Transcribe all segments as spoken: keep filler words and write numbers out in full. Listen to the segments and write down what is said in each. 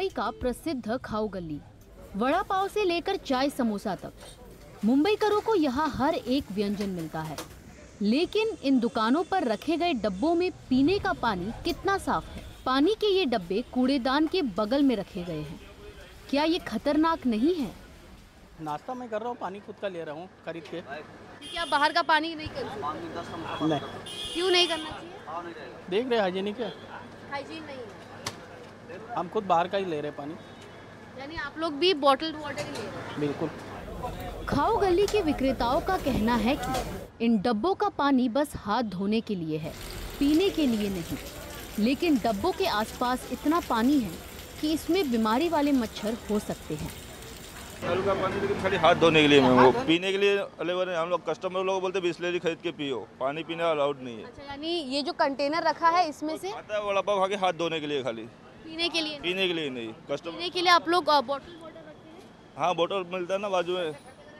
मुंबई का प्रसिद्ध खाऊ गली। वड़ा पाव से लेकर चाय समोसा तक मुंबईकरों को यहाँ हर एक व्यंजन मिलता है। लेकिन इन दुकानों पर रखे गए डब्बों में पीने का पानी कितना साफ है? पानी के ये डब्बे कूड़ेदान के बगल में रखे गए हैं। क्या ये खतरनाक नहीं है? नाश्ता मैं कर रहा हूँ, पानी खुद का ले रहा हूँ खरीद के। क्या बाहर का पानी नहीं कर नहीं, क्यों नहीं करना चाहिए? देख रहे हाइजीनिक है, हाइजीन नहीं है, हम खुद बाहर का ही ले रहे हैं पानी। यानी आप लोग भी बॉटल्ड वाटर ही ले रहे हैं? बिल्कुल। खाऊ गली के विक्रेताओं का कहना है कि इन डब्बों का पानी बस हाथ धोने के लिए है, पीने के लिए नहीं। लेकिन डब्बों के आसपास इतना पानी है कि इसमें बीमारी वाले मच्छर हो सकते हैं। नल का पानी लेकिन खाली हाथ धोने के लिए मैं वो पीने के लिए अलेवर है। हम लोग कस्टमर लोग बोलते बिस्लेरी खरीद के पियो, पानी पीने अलाउड नहीं है। अच्छा, यानी ये जो कंटेनर रखा है इसमें से आता है वड़ा पाव खा के हाथ धोने के लिए, खाली पीने के लिए पीने के लिए नहीं। कस्टमर पीने के लिए आप लोग बॉटल वाटर रखते हैं? हाँ, बोतल मिलता है ना बाजू में,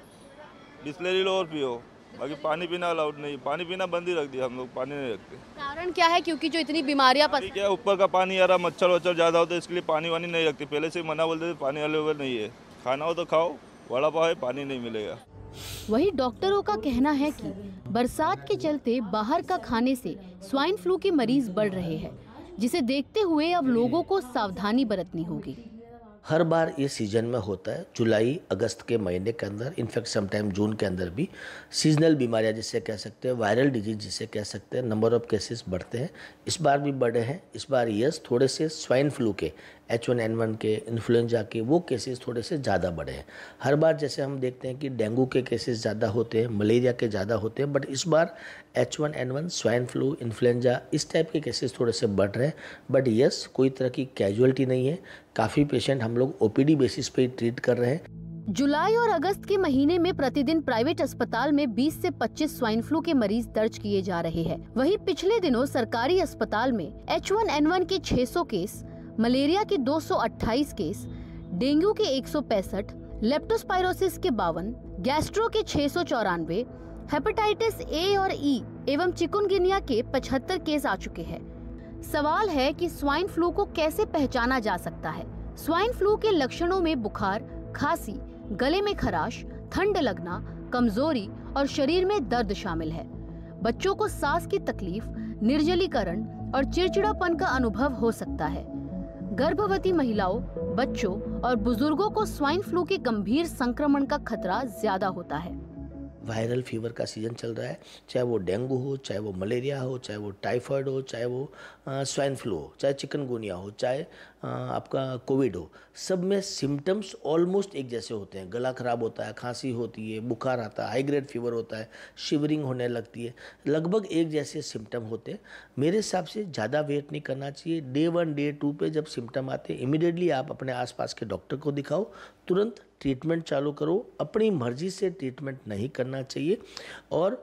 बिस्लेरी लो और पियो, बाकी पानी पीना अलाउड नहीं। पानी पीना बंद ही रख दिया हम लोग, पानी नहीं रखते। कारण क्या है? क्योंकि जो इतनी बीमारियां पस... क्या ऊपर का पानी आ रहा, मच्छर वच्छर ज़्यादा होता है, इसके लिए पानी वानी नहीं रखते। पहले से ही मना बोलते थे पानी अवेलेबल नहीं है, खाना हो तो खाओ, वड़ा पाव है, पानी नहीं मिलेगा। वही डॉक्टरों का कहना है कि बरसात के चलते बाहर का खाने से स्वाइन फ्लू के मरीज बढ़ रहे हैं, जिसे देखते हुए अब लोगों को सावधानी बरतनी होगी। हर बार ये सीजन में होता है, जुलाई अगस्त के महीने के अंदर, इनफैक्ट समटाइम जून के अंदर भी सीजनल बीमारियां जिसे कह सकते हैं, वायरल डिजीज जिसे कह सकते हैं, नंबर ऑफ केसेस बढ़ते हैं। इस बार भी बढ़े हैं। इस बार यस, थोड़े से स्वाइन फ्लू के, एच वन एन वन के, इन्फ्लुएंजा के वो केसेस थोड़े से ज़्यादा बढ़े हैं। हर बार जैसे हम देखते हैं कि डेंगू के केसेस ज़्यादा होते हैं, मलेरिया के ज़्यादा होते हैं, बट इस बार H one N one, swine flu, influenza इस टाइप के केसेस थोड़े से बढ़ रहे हैं। बट यस, कोई तरह की कैजुअलिटी नहीं है। काफ़ी पेशेंट हम लोग ओ पी डी बेसिस पे ट्रीट कर रहे हैं। जुलाई और अगस्त के महीने में प्रतिदिन प्राइवेट अस्पताल में बीस से पच्चीस स्वाइन फ्लू के मरीज दर्ज किए जा रहे हैं। वहीं पिछले दिनों सरकारी अस्पताल में एच वन एन वन के छह सौ केस, मलेरिया के दो सौ अट्ठाईस केस, डेंगू के एक सौ पैंसठ, लेप्टोस्पाइरोसिस के बावन, गैस्ट्रो के छह सौ चौरानवे, हेपेटाइटिस ए और ई एवं चिकुनगुनिया के पचहत्तर केस आ चुके हैं। सवाल है कि स्वाइन फ्लू को कैसे पहचाना जा सकता है? स्वाइन फ्लू के लक्षणों में बुखार, खांसी, गले में खराश, ठंड लगना, कमजोरी और शरीर में दर्द शामिल है। बच्चों को सांस की तकलीफ, निर्जलीकरण और चिड़चिड़ापन का अनुभव हो सकता है। गर्भवती महिलाओं, बच्चों और बुजुर्गों को स्वाइन फ्लू के गंभीर संक्रमण का खतरा ज्यादा होता है। वायरल फीवर का सीजन चल रहा है, चाहे वो डेंगू हो, चाहे वो मलेरिया हो, चाहे वो टाइफाइड हो, चाहे वो स्वाइन फ्लू हो, चाहे चिकनगुनिया हो, चाहे आ, आपका कोविड हो, सब में सिम्टम्स ऑलमोस्ट एक जैसे होते हैं। गला खराब होता है, खांसी होती है, बुखार आता है, हाई ग्रेड फीवर होता है, शिवरिंग होने लगती है, लगभग एक जैसे सिम्टम होते हैं। मेरे हिसाब से ज़्यादा वेट नहीं करना चाहिए। डे वन डे टू पे जब सिम्टम आते हैं, इमीडिएटली आप अपने आसपास के डॉक्टर को दिखाओ, तुरंत ट्रीटमेंट चालू करो। अपनी मर्जी से ट्रीटमेंट नहीं करना चाहिए और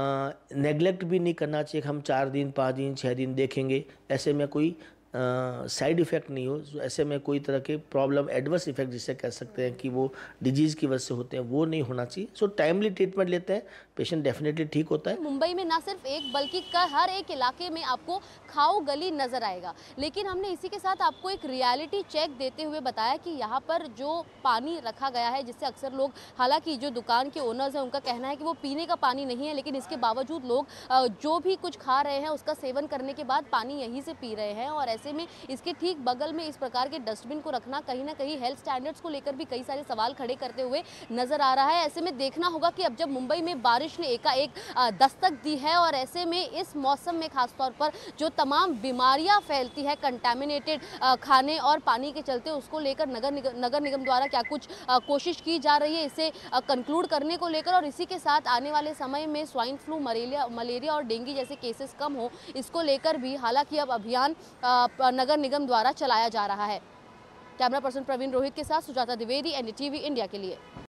नेगलेक्ट भी नहीं करना चाहिए कि हम चार दिन पाँच दिन छः दिन देखेंगे, ऐसे में कोई साइड इफ़ेक्ट नहीं हो, ऐसे में कोई तरह के प्रॉब्लम, एडवर्स इफेक्ट जिसे कह सकते हैं कि वो डिजीज़ की वजह से होते हैं, वो नहीं होना चाहिए। सो टाइमली ट्रीटमेंट लेते हैं, पेशेंट डेफिनेटली ठीक होता है। मुंबई में ना सिर्फ एक बल्कि का हर एक इलाके में आपको खाऊ गली नजर आएगा। लेकिन हमने इसी के साथ आपको एक रियलिटी चेक देते हुए बताया कि यहाँ पर जो पानी रखा गया है, जिससे अक्सर लोग, हालांकि जो दुकान के ओनर्स हैं उनका कहना है कि वो पीने का पानी नहीं है, लेकिन इसके बावजूद लोग जो भी कुछ खा रहे हैं उसका सेवन करने के बाद पानी यहीं से पी रहे हैं। और ऐसे में इसके ठीक बगल में इस प्रकार के डस्टबिन को रखना कहीं ना कहीं हेल्थ स्टैंडर्ड्स को लेकर भी कई सारे सवाल खड़े करते हुए नजर आ रहा है। ऐसे में देखना होगा कि अब जब मुंबई में बारिश ने एकाएक दस्तक दी है और ऐसे में इस मौसम में खासतौर पर जो तमाम बीमारियां फैलती है कंटामिनेटेड खाने और पानी के चलते, उसको लेकर नगर निगम नगर निगम द्वारा क्या कुछ कोशिश की जा रही है इसे कंक्लूड करने को लेकर, और इसी के साथ आने वाले समय में स्वाइन फ्लू, मलेरिया मलेरिया और डेंगू जैसे केसेस कम हो, इसको लेकर भी हालांकि अब अभियान नगर निगम द्वारा चलाया जा रहा है। कैमरा पर्सन प्रवीण रोहित के साथ Sujata Dwivedi, N D T V India के लिए।